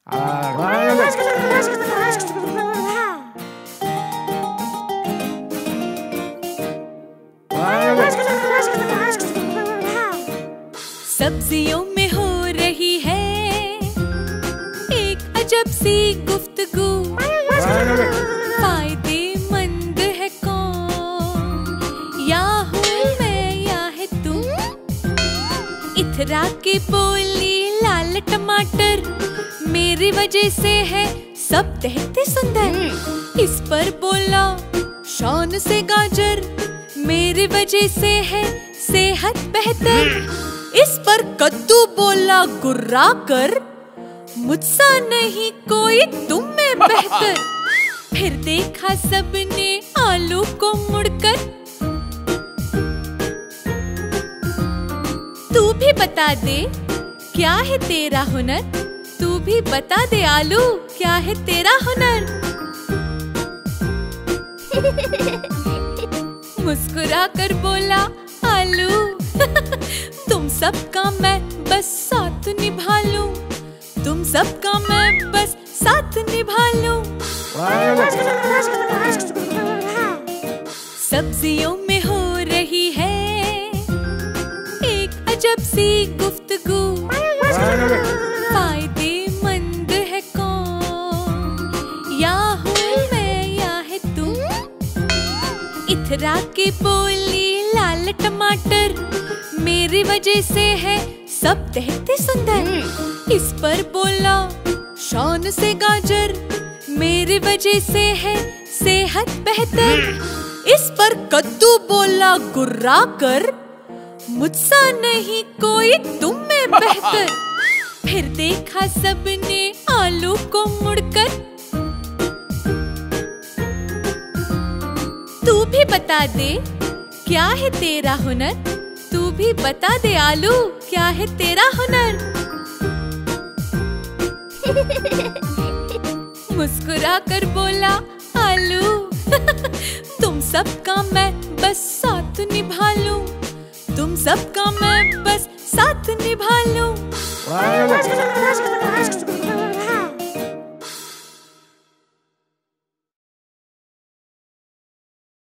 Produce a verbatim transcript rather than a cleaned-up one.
सब्जियों में हो रही है एक अजब सी गुफ्तगू, फायदेमंद है कौन, या हूँ मैं या है तुम। इथरा की बोली लाल टमाटर, मेरी वजह से है सब देखते सुंदर। इस पर बोला शान से गाजर, मेरी वजह से है सेहत बेहतर। इस पर कद्दू बोला गुर्रा कर, मुझसा नहीं कोई तुम में बेहतर। फिर देखा सबने आलू को मुड़कर, तू भी बता दे क्या है तेरा हुनर, तू भी बता दे आलू क्या है तेरा हुनर। मुस्कुरा कर बोला आलू, तुम सबका मैं बस साथ निभा लूं, तुम सबका मैं बस साथ निभा लूं। सब्जियों में हो रही है एक अजब सी गुफ्तगू, फायदेमंद है कौन, या हूँ मैं या है तुम। इथरा की बोली लाल टमाटर, मेरी वजह से है सब देखते सुंदर। इस पर बोला शान से गाजर, मेरी वजह से है सेहत बेहतर। इस पर कद्दू बोला गुर्रा कर, मुझसा नहीं कोई तुम में बेहतर। फिर देखा सबने आलू को मुड़कर, तू भी बता दे क्या है तेरा हुनर, तू भी बता दे आलू क्या है तेरा हुनर। मुस्कुरा कर बोला आलू, तुम सबका मैं बस साथ निभा लूं, तुम सबका मैं बस साथ निभा लूं।